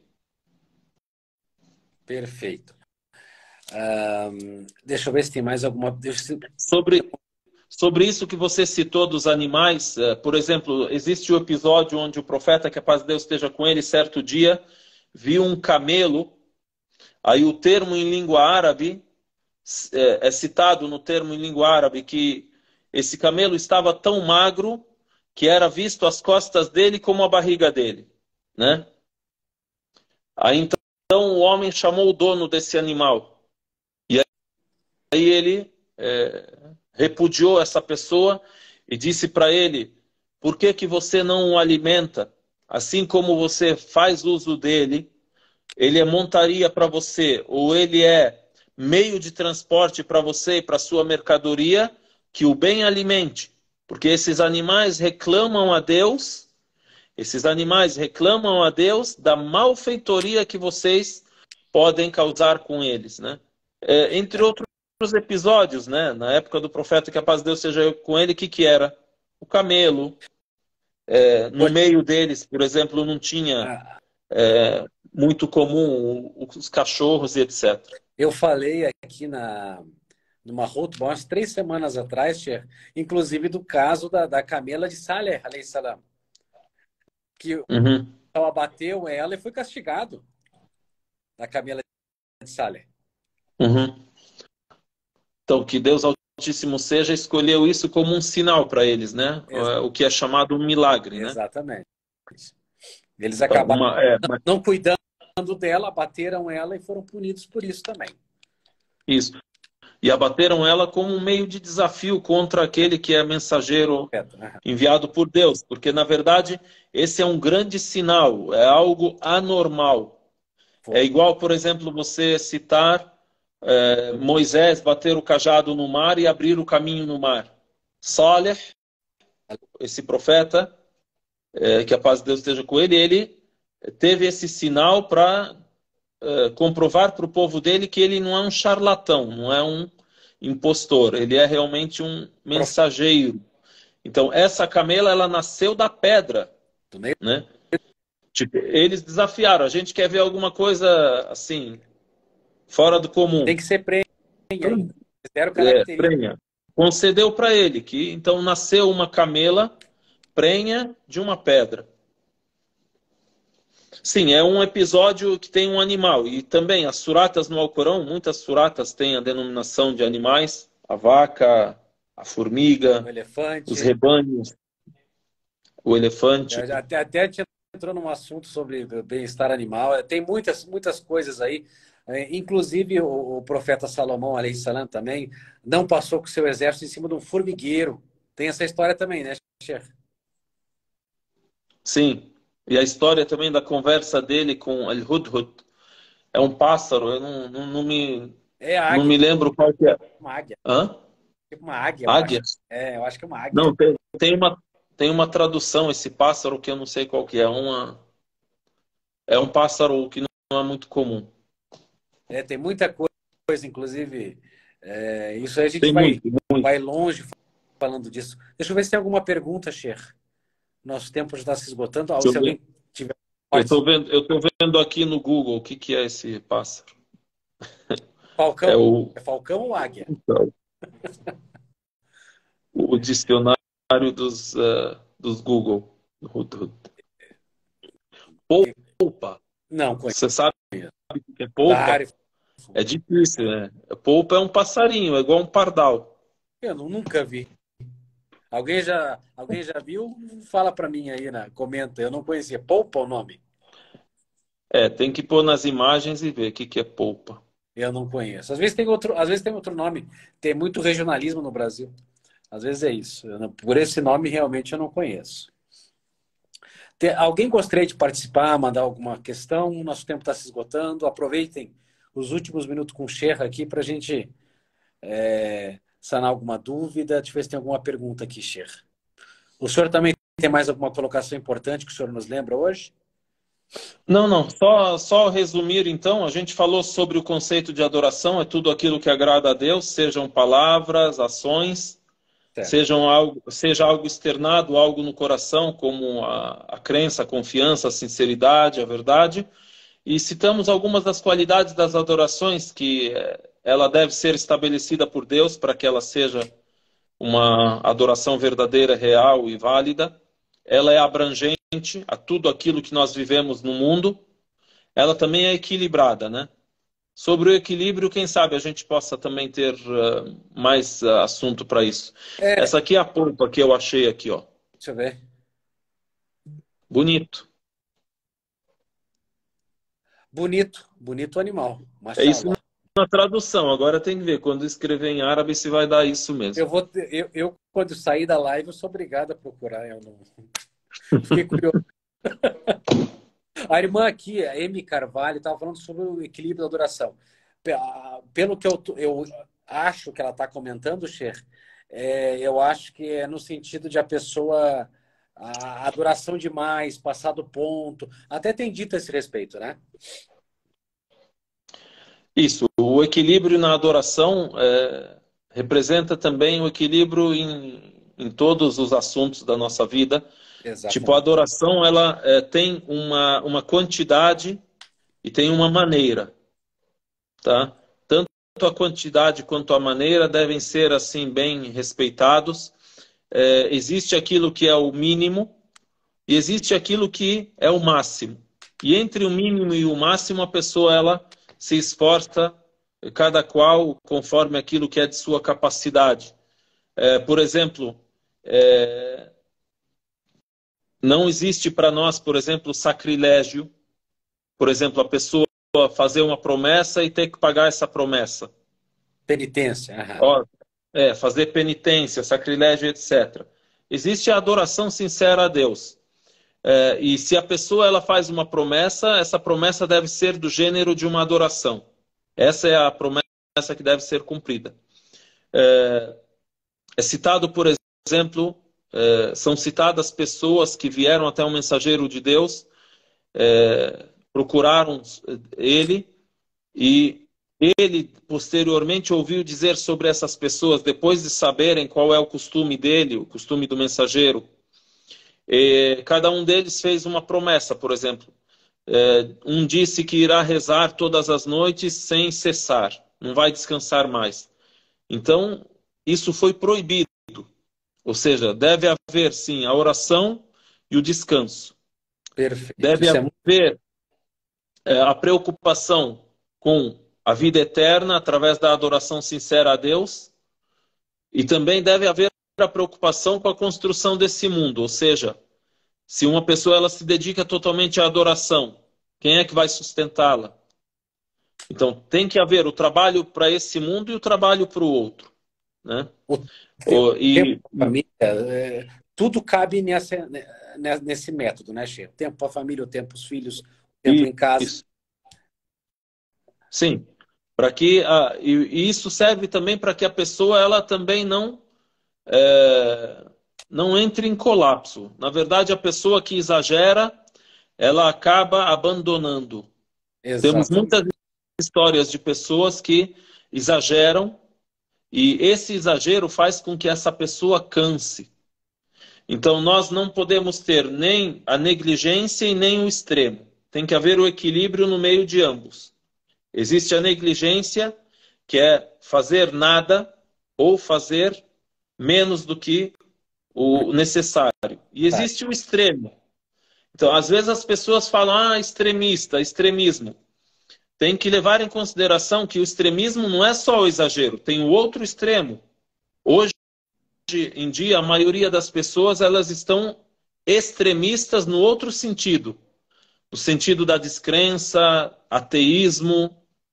Perfeito. Deixa eu ver se tem mais alguma. Sobre isso que você citou dos animais, por exemplo, existe o episódio onde o profeta, que a paz de Deus esteja com ele, certo dia, viu um camelo. Aí o termo em língua árabe é citado no termo em língua árabe que esse camelo estava tão magro que era visto as costas dele como a barriga dele, né? Aí então o homem chamou o dono desse animal e aí ele repudiou essa pessoa e disse para ele: por que que você não o alimenta? Assim como você faz uso dele, ele é montaria para você, ou ele é meio de transporte para você e para sua mercadoria, que o bem alimente. Porque esses animais reclamam a Deus da malfeitoria que vocês podem causar com eles, né? Entre outros episódios, né? Na época do profeta, que a paz de Deus seja com ele, o que que era? O camelo. No meio deles, por exemplo, não tinha Ah, muito comum os cachorros e etc. eu falei aqui numa Hotbar umas 3 semanas atrás, Cher, inclusive do caso da camela de Saleh, alayhi salam, que o Uhum, pessoal abateu ela e foi castigado, da camela de Saleh. uhum. Então, que Deus Altíssimo seja, escolheu isso como um sinal para eles, né? Ex- O que é chamado um milagre, né? Exatamente. Eles Então, acabaram não cuidando dela, abateram ela e foram punidos por isso também. isso. E abateram ela como um meio de desafio contra aquele que é mensageiro enviado por Deus, porque na verdade esse é um grande sinal, é algo anormal. É igual, por exemplo, você citar Moisés bater o cajado no mar e abrir o caminho no mar. Saleh, esse profeta, que a paz de Deus esteja com ele, ele teve esse sinal para comprovar para o povo dele que ele não é um charlatão, não é um impostor, ele é realmente um mensageiro. Então, essa camela, ela nasceu da pedra, né? Tipo, eles desafiaram, a gente quer ver alguma coisa assim, fora do comum. Tem que ser prenha ainda. Zero característica. Prenha. Concedeu para ele que então nasceu uma camela prenha de uma pedra. Sim, é um episódio que tem um animal. E também as suratas no Alcorão, muitas suratas têm a denominação de animais. A vaca, a formiga, O os elefante. rebanhos, o elefante. Até a gente entrou num assunto sobre bem-estar animal. Tem muitas coisas aí. Inclusive, o profeta Salomão, alaihi salam, também não passou com seu exército em cima de um formigueiro. Tem essa história também, né, Sheikh? Sim. E a história também da conversa dele com Al-Hudhud. É um pássaro, eu É a não águia, me lembro qual que é. uma águia. Hã? Tipo uma águia, eu acho. Águia? Eu acho que é uma águia. Não, tem uma tradução, esse pássaro que eu não sei qual que é. É um pássaro que não é muito comum. Tem muita coisa, inclusive. Isso aí a gente Tem muito, muito. vai longe falando disso. Deixa eu ver se tem alguma pergunta, Sheikh. Nosso tempo já está se esgotando. Deixa Se eu ver. alguém tiver. Pode. Eu tô vendo aqui no Google o que que é esse pássaro. É Falcão? É falcão ou águia? o dicionário dos Google. Hudhud. Polpa. Não, Você sabe conheço. o que é polpa? Claro. É difícil, né? Polpa é um passarinho, é igual um pardal. Eu nunca vi. Alguém já viu? Fala para mim aí, comenta. Eu não conhecia. Polpa o nome? É, tem que pôr nas imagens e ver o que que é polpa. Eu não conheço. Às vezes tem outro nome. Tem muito regionalismo no Brasil. Às vezes é isso. Por esse nome realmente eu não conheço. Alguém gostaria de participar, mandar alguma questão? Nosso tempo está se esgotando. Aproveitem os últimos minutos com o Sheikh aqui para a gente sanar alguma dúvida. Deixa eu ver se tem alguma pergunta aqui, Sheikh. O senhor também tem mais alguma colocação importante que o senhor nos lembra hoje? Não. Só resumir então, a gente falou sobre o conceito de adoração, é tudo aquilo que agrada a Deus, sejam palavras, ações, Certo. seja algo externado, algo no coração, como a crença, a confiança, a sinceridade, a verdade. E citamos algumas das qualidades das adorações que ela deve ser estabelecida por Deus para que ela seja uma adoração verdadeira, real e válida. Ela é abrangente a tudo aquilo que nós vivemos no mundo. Ela também é equilibrada, né? Sobre o equilíbrio, quem sabe a gente possa também ter mais assunto para isso. É, Essa aqui é a polpa que eu achei aqui, ó. deixa eu ver. Bonito. Bonito animal. É isso Mashallah. na tradução. Agora tem que ver quando escrever em árabe se vai dar isso mesmo. Quando sair da live, eu sou obrigado a procurar. Eu não... Fiquei curioso. A irmã aqui, a Amy Carvalho, estava falando sobre o equilíbrio da adoração. Pelo que eu acho que ela está comentando, Cher, eu acho que é no sentido de a pessoa, a adoração demais, passar do ponto. Até tem dito a esse respeito, né? Isso, o equilíbrio na adoração representa também o equilíbrio em todos os assuntos da nossa vida. Tipo, a Exatamente. adoração, ela tem uma quantidade e tem uma maneira, tá? Tanto a quantidade quanto a maneira devem ser, assim, bem respeitados. Existe aquilo que é o mínimo e existe aquilo que é o máximo. E entre o mínimo e o máximo, a pessoa, ela se esforça, cada qual conforme aquilo que é de sua capacidade. Por exemplo, não existe para nós, por exemplo, sacrilégio. Por exemplo, a pessoa fazer uma promessa e ter que pagar essa promessa. Penitência. Aham. Ó, fazer penitência, sacrilégio, etc. Existe a adoração sincera a Deus. E se a pessoa ela faz uma promessa, essa promessa deve ser do gênero de uma adoração. Essa é a promessa que deve ser cumprida. É citado, por exemplo, são citadas pessoas que vieram até um mensageiro de Deus, procuraram ele e ele posteriormente ouviu dizer sobre essas pessoas, depois de saberem qual é o costume dele, o costume do mensageiro. Cada um deles fez uma promessa, por exemplo. Um disse que irá rezar todas as noites sem cessar, não vai descansar mais. Então, isso foi proibido. Ou seja, deve haver, sim, a oração e o descanso. Perfeito. Deve Isso é muito haver a preocupação com a vida eterna através da adoração sincera a Deus e também deve haver a preocupação com a construção desse mundo, ou seja, se uma pessoa ela se dedica totalmente à adoração, quem é que vai sustentá-la? Então, tem que haver o trabalho para esse mundo e o trabalho para o outro, né? O O- tempo e, para a família, tudo cabe nesse método, né, Che? Tempo para a família, o tempo para os filhos, o tempo e em casa. isso, sim. Para que e isso serve também para que a pessoa ela também é, não entre em colapso. Na verdade, a pessoa que exagera, ela acaba abandonando. Temos muitas Exatamente. histórias de pessoas que exageram e esse exagero faz com que essa pessoa canse. Então, nós não podemos ter nem a negligência e nem o extremo. Tem que haver o equilíbrio no meio de ambos. Existe a negligência, que é fazer nada ou fazer menos do que o necessário. E Tá. existe o extremo. Então, às vezes as pessoas falam, extremista, extremismo. Tem que levar em consideração que o extremismo não é só o exagero, tem o outro extremo. Hoje em dia, a maioria das pessoas elas estão extremistas no outro sentido, no sentido da descrença, ateísmo,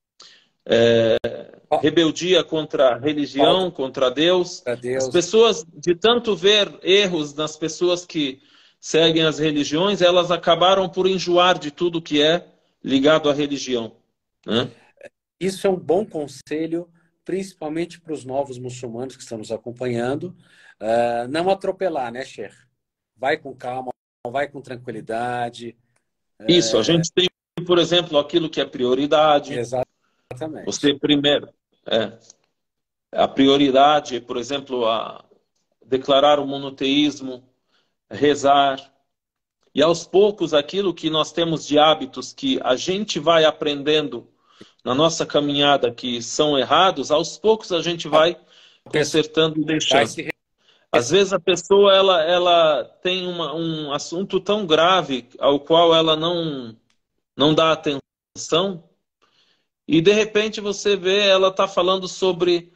Fa- rebeldia contra a Falta religião, contra Deus. para As Deus. pessoas, de tanto ver erros nas pessoas que seguem as religiões, elas acabaram por enjoar de tudo que é ligado à religião, né? Isso é um bom conselho, principalmente para os novos muçulmanos que estão nos acompanhando. Não atropelar, né, Sheikh? Vai com calma, vai com tranquilidade. Isso, a gente tem, por exemplo, aquilo que é prioridade. Exatamente. Você primeiro, a prioridade, por exemplo, a declarar o monoteísmo, rezar. E aos poucos, aquilo que nós temos de hábitos que a gente vai aprendendo na nossa caminhada que são errados, aos poucos a gente A vai pessoa consertando e vai deixando. se Às vezes a pessoa ela tem um assunto tão grave ao qual ela não dá atenção e de repente você vê ela está falando sobre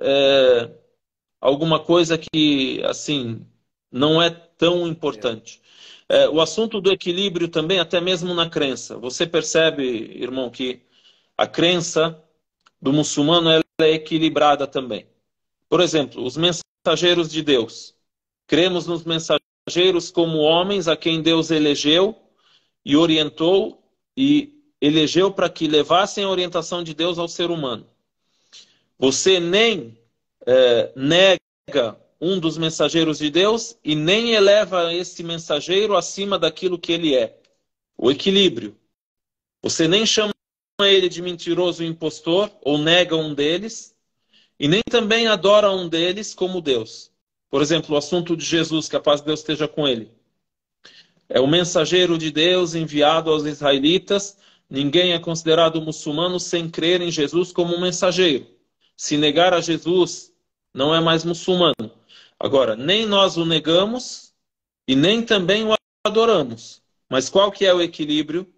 alguma coisa que assim não é tão importante. O assunto do equilíbrio também, até mesmo na crença. Você percebe, irmão, que a crença do muçulmano ela é equilibrada também. Por exemplo, os mensageiros de Deus. Cremos nos mensageiros como homens a quem Deus elegeu e orientou e elegeu para que levassem a orientação de Deus ao ser humano. Você nem nega um dos mensageiros de Deus e nem eleva esse mensageiro acima daquilo que ele é. O equilíbrio. Você nem chama ele de mentiroso e impostor ou nega um deles e nem também adora um deles como Deus. Por exemplo, o assunto de Jesus, que a paz de Deus esteja com ele. É o mensageiro de Deus enviado aos israelitas. Ninguém é considerado muçulmano sem crer em Jesus como um mensageiro. Se negar a Jesus, não é mais muçulmano. Agora, nem nós o negamos e nem também o adoramos. Mas qual que é o equilíbrio?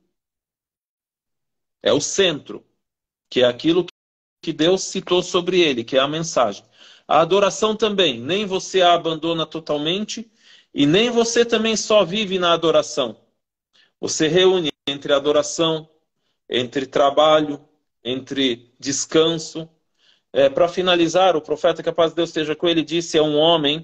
É o centro, que é aquilo que Deus citou sobre ele, que é a mensagem. A adoração também, nem você a abandona totalmente e nem você também só vive na adoração. Você reúne entre adoração, entre trabalho, entre descanso. Para finalizar, o profeta, que a paz de Deus esteja com ele, disse a um homem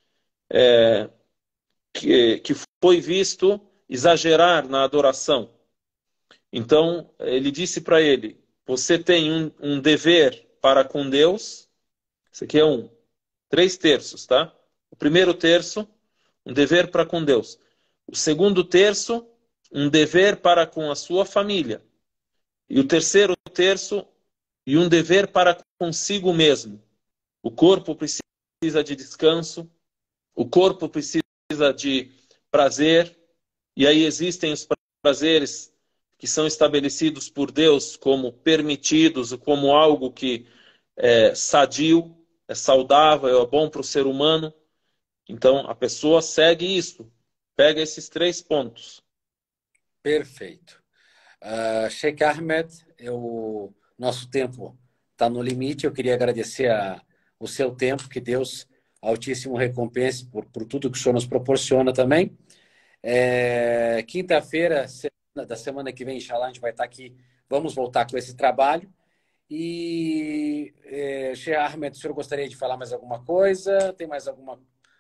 que foi visto exagerar na adoração. Então, ele disse para ele: você tem um dever para com Deus. Isso aqui é 3/3, tá? O primeiro terço, um dever para com Deus. O segundo terço, um dever para com a sua família. E o terceiro terço, e um dever para consigo mesmo. O corpo precisa de descanso, o corpo precisa de prazer, e aí existem os prazeres que são estabelecidos por Deus como permitidos, como algo que é sadio, é saudável, é bom para o ser humano. Então a pessoa segue isso, pega esses 3 pontos. Perfeito. Sheikh Ahmed, nosso tempo está no limite. Eu queria agradecer o seu tempo, que Deus Altíssimo recompense por tudo que o Senhor nos proporciona também. Quinta-feira da semana que vem, inshallah, a gente vai estar aqui vamos voltar com esse trabalho. E, Sheikh Ahmed, o senhor gostaria de falar mais alguma coisa? Tem mais alguma...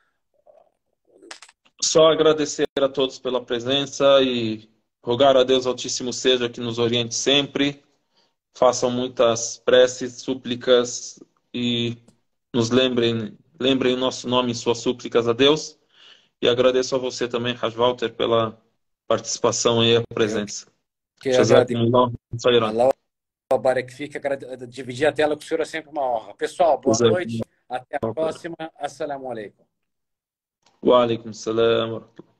Só agradecer a todos pela presença e rogar a Deus Altíssimo seja que nos oriente sempre. Façam muitas preces, súplicas e nos lembrem o nosso nome e suas súplicas a Deus. E agradeço a você também, Haj Walter, pela participação e a Eu presença. que agradeço. Jazakumullah khairan. Allah Barak fica. Dividir a tela com o senhor é sempre uma honra. Pessoal, boa noite. Até a próxima. Assalamu alaikum. Wa alaikum salam.